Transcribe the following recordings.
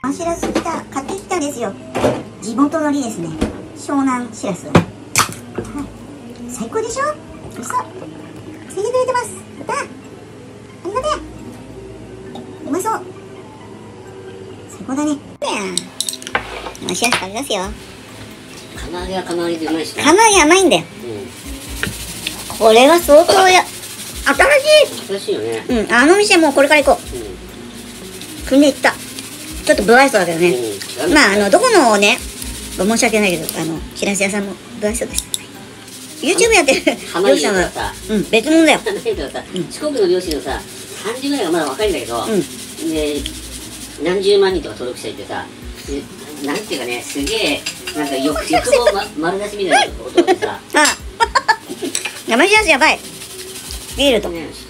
しらす買ってきたんですよ。地元のりですね。湘南しらす。はい。最高でしょ。美味しそう。ついてくれてます。やった。ありがとう。うまそう。最高だね。しらす食べますよ。 釜揚げは釜揚げでうまいしね。 釜揚げ甘いんだよ。これは相当新しいよね。うん、あの店もうこれから行こう。組んで行った。ちょっと不愛想だけどね。まあどこのね、申し訳ないけど、しらす屋さんも不愛想です。YouTube やってる漁師さんは、別物だよ。 四国の漁師のさ、30ぐらいがまだ若いんだけど、で、何十万人とか登録者いてさ、なんていうかね、すげえ、なんか欲望丸出しみたいなことでさ。 生しらすやばい。ビールと。聞いてるよ。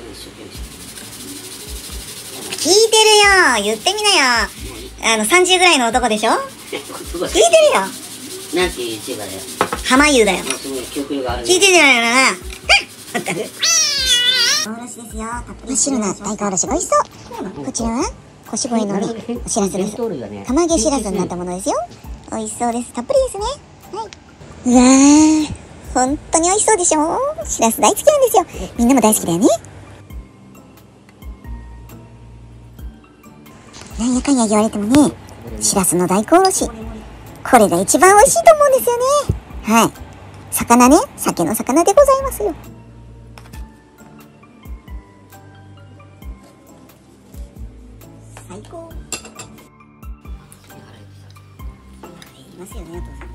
言ってみなよ。30ぐらいの男でしょ。聞いてるよ。 なんていう YouTuber だよ。 浜優だよ。 すごい記憶力があるね。 聞いてるよな。まったく。おろしですよ。真っ白な大根おろしが美味しそう。こちらは腰越のりしらすです。釜揚げしらすになったものですよ。美味しそうです。たっぷりですね。はい。うわー、本当に美味しそうでしょ。しらす大好きなんですよ。みんなも大好きだよね。なんやかんや言われてもね、しらすの大根おろし、これが一番美味しいと思うんですよね。はい。魚ね、鮭の魚でございますよ。最高。いますよね、お父さん。